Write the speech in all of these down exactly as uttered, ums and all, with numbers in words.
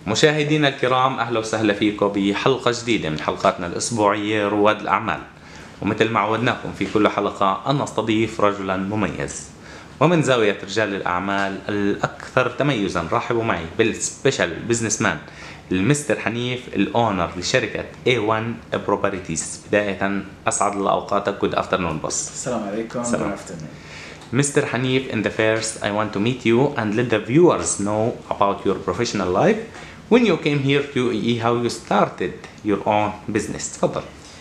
مشاهدينا الكرام، أهلا وسهلا فيكم بحلقة جديدة من حلقاتنا الأسبوعية رواد الأعمال. ومثل ما عودناكم في كل حلقة أن نستضيف رجلا مميز، ومن زاوية رجال الأعمال الأكثر تميزا رحبوا معي بالسبيشال بزنس مان المستر حنيف، الأونر لشركة إيه وان Properties. بداية أسعد الله أوقاتك. Good afternoon boss. السلام عليكم. Good afternoon. Mister Hanif, in the first I want to meet you and let the viewers know about your professional life. When you came here to U A E, how you started your own business. تفضل.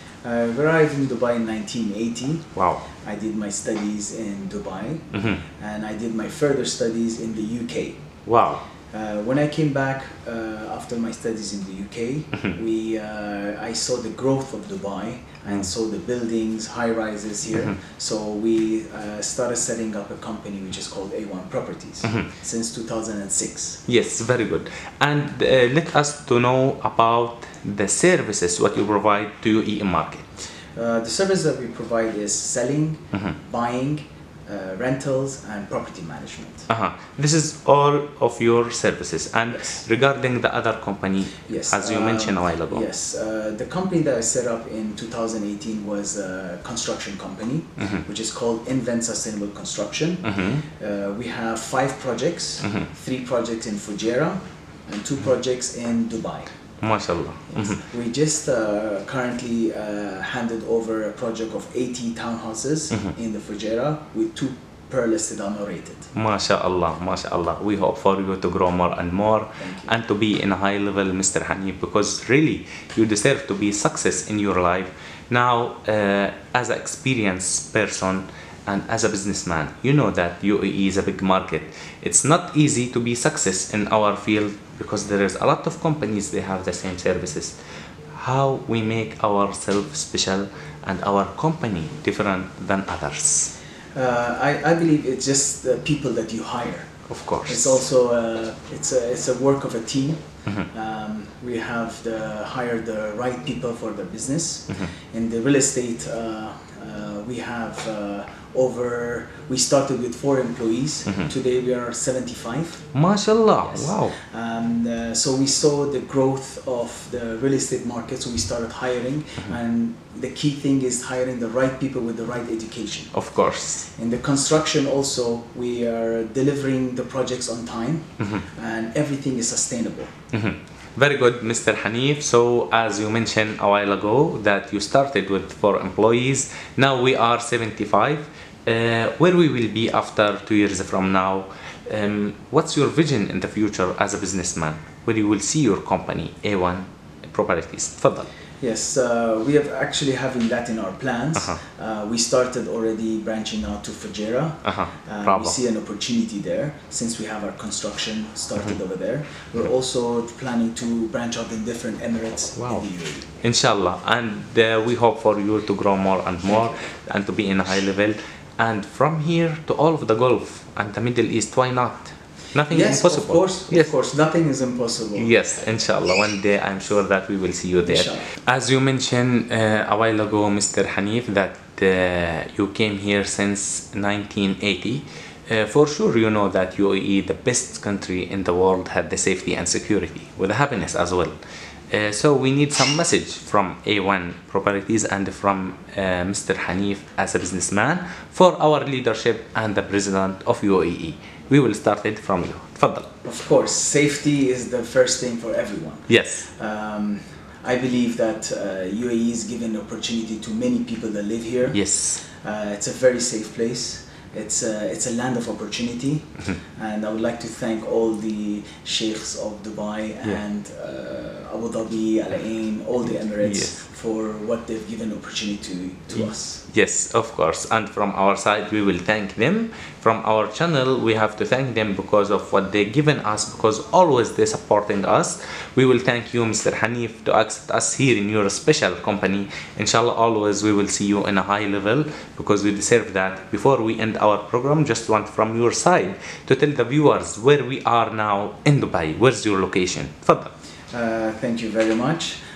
I arrived in Dubai in nineteen eighty. Wow. I did my studies in Dubai, mm-hmm. and I did my further studies in the U K. Wow. Uh, when I came back uh, after my studies in the U K, mm-hmm. we uh, I saw the growth of Dubai and saw the buildings, high rises here. mm-hmm. So we uh, started setting up a company which is called A one Properties mm-hmm. since two thousand six. Yes, very good. And uh, let us to know about the services what you provide to U A E market. Uh, the service that we provide is selling, mm-hmm. buying, uh, rentals, and property management. Uh-huh. This is all of your services. And yes. regarding the other company, yes. as you um, mentioned a while ago. Yes, uh, the company that I set up in two thousand eighteen was a construction company, mm-hmm. which is called Invent Sustainable Construction. Mm-hmm. Uh, we have five projects, mm-hmm. three projects in Fujairah and two projects in Dubai. MashaAllah. Yes. Mm-hmm. We just uh, currently uh, handed over a project of eighty townhouses mm-hmm. in the Fujairah with two per listed or not rated. MashaAllah, MashaAllah. We hope for you to grow more and more and to be in a high level, Mister Hanif, because really you deserve to be success in your life. Now, uh, as an experienced person and as a businessman, you know that U A E is a big market. It's not easy to be success in our field because there is a lot of companies, they have the same services. How we make ourselves special and our company different than others? Uh, I, I believe it's just the people that you hire. Of course. It's also a, it's a, it's a work of a team. Mm-hmm. Um, we have the, hired the right people for the business. Mm-hmm. In the real estate, uh, uh, we have uh, over, we started with four employees. Mm-hmm. Today we are seventy-five. MashaAllah, yes. Wow. And uh, so we saw the growth of the real estate market, so we started hiring. Mm-hmm. And the key thing is hiring the right people with the right education. Of course. In the construction also, we are delivering the projects on time. Mm-hmm. And everything is sustainable. Mm-hmm. Very good, Mister Hanif. So as you mentioned a while ago that you started with four employees, now we are seventy-five. Uh, where we will be after two years from now? Um, what's your vision in the future as a businessman? Where you will see your company, A one Properties? تفضل. Yes, uh, we have actually having that in our plans. Uh-huh. Uh, we started already branching out to Fujairah. Uh-huh. Uh, we see an opportunity there since we have our construction started mm-hmm. over there. We're also planning to branch out in different Emirates wow. in the U A E. Inshallah, and uh, we hope for you to grow more and more and to be in a high level. And from here to all of the Gulf and the Middle East, why not? Nothing yes, is impossible. Of course, yes, of course, nothing is impossible. Yes, inshallah. One day I'm sure that we will see you there. Inshallah. As you mentioned uh, a while ago, Mister Hanif, that uh, you came here since nineteen eighty. Uh, for sure, you know that U A E, the best country in the world, had the safety and security with happiness as well. Uh, so we need some message from A one Properties and from uh, Mister Hanif as a businessman for our leadership and the president of U A E. We will start it from you. تفضل. Of course, safety is the first thing for everyone. Yes. Um, I believe that uh, U A E is giving opportunity to many people that live here. Yes. Uh, it's a very safe place. It's a, it's a land of opportunity. Mm-hmm. And I would like to thank all the sheikhs of Dubai yeah. and uh, Abu Dhabi, Al Ain, all the Emirates yes. for what they've given opportunity to, to yes. us. Yes, of course. And from our side, we will thank them. From our channel, we have to thank them because of what they've given us, because always they're supporting us. We will thank you, Mister Hanif, to accept us here in your special company. Inshallah, always we will see you in a high level because we deserve that. Before we end our program, just want from your side to tell the viewers where we are now in Dubai. Where's your location? تفضل. Uh, thank you very much.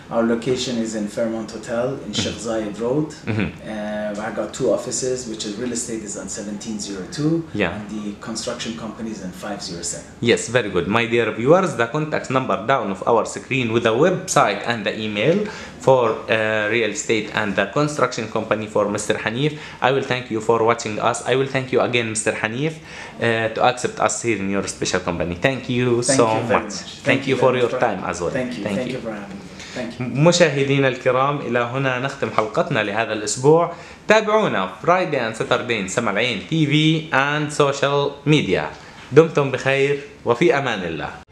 Our location is in Fairmont Hotel in Sheikh Zayed Road. Mhm. Uh, I got two offices, which is real estate is on seventeen oh two, Yeah. and the construction company is in five oh seven. Yes, very good. My dear viewers, the contact number down of our screen with the website and the email for uh, real estate and the construction company for Mister Hanif. I will thank you for watching us. I will thank you again, Mister Hanif, uh, to accept us here in your special company. Thank you Thank so you very much. much. Thank you for very your much time as well. Thank you. Thank Thank you. you for having me. Thank you. مشاهدينا الكرام، إلى هنا نختم حلقتنا لهذا الأسبوع. تابعونا Friday and Saturday سمع العين تي في and social media. دمتم بخير وفي أمان الله.